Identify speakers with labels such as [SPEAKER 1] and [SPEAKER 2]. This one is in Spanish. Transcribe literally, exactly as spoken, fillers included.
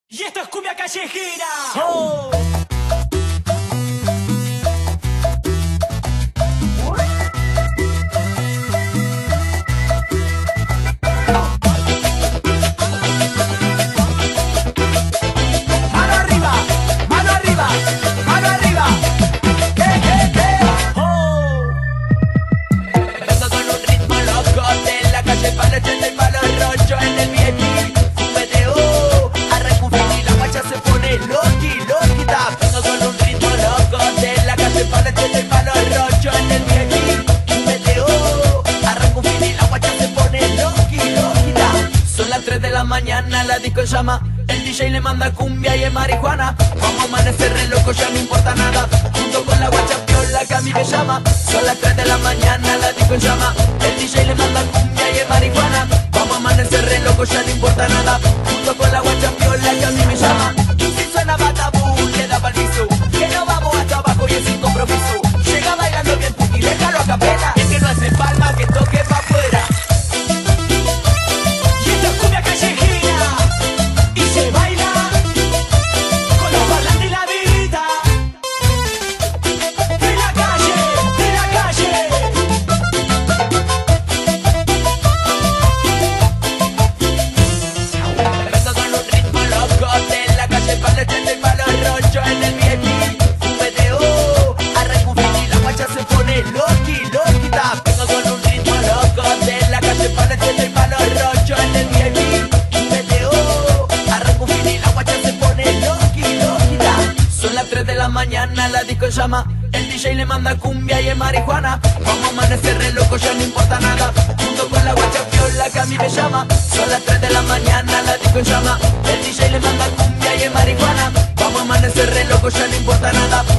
[SPEAKER 1] Y esto es cumbia callejera. Oh. Mano arriba, mano arriba, mano arriba. ¿Qué, qué, qué? Oh.
[SPEAKER 2] Vengo con un ritmo loco de la calle para echar el palo rocho en el V I P. Fumeteo, arranco un fin y la guacha se pone loqui, loquita. Vengo con un ritmo loco de la calle para echar el palo rocho en el V I P. Fumeteo, arranco un fin y la guacha se pone loqui, loquita. Son las tres de la mañana, la disco en llama. El D J le manda cumbia y es marihuana. Vamos a amanecer re loco, ya no importa nada. Junto con la guacha piola que a mí me llama. Son las tres de la mañana, la disco en llama. El D J le manda cumbia y es marihuana. Vamos a amanecer re loco, ya no importa nada. Junto con la guacha piola que a mí me llama. Y si suena batabú, le da pa'l piso. Que no vamos hasta abajo y es sin compromiso. Llega bailando bien y déjalo a capela. Es que no hace palma que toque pa' afuera.
[SPEAKER 1] Y esto es cumbia callejera. Y se baila con los parlantes y la virita. De la calle, de la calle.
[SPEAKER 2] Vengo con un ritmo loco de la calle para echar el palo rocho en el V I P. Fumeteo, arranco un fin y la guacha se pone loqui, loquita. Vengo con un ritmo loco de la calle para echar el palo rocho en el V I P. Fumeteo, arranco un fin y la guacha se pone loqui, loquita. Son las tres de la mañana, la disco en llama. El D J le manda cumbia y es marihuana. Vamos a amanecer re loco, ya no importa nada. Junto con la guacha piola que a mí me llama. Son las tres de la mañana, la disco en llama. El D J le manda cumbia y es marihuana. Vamos a amanecer re loco, ya no importa nada.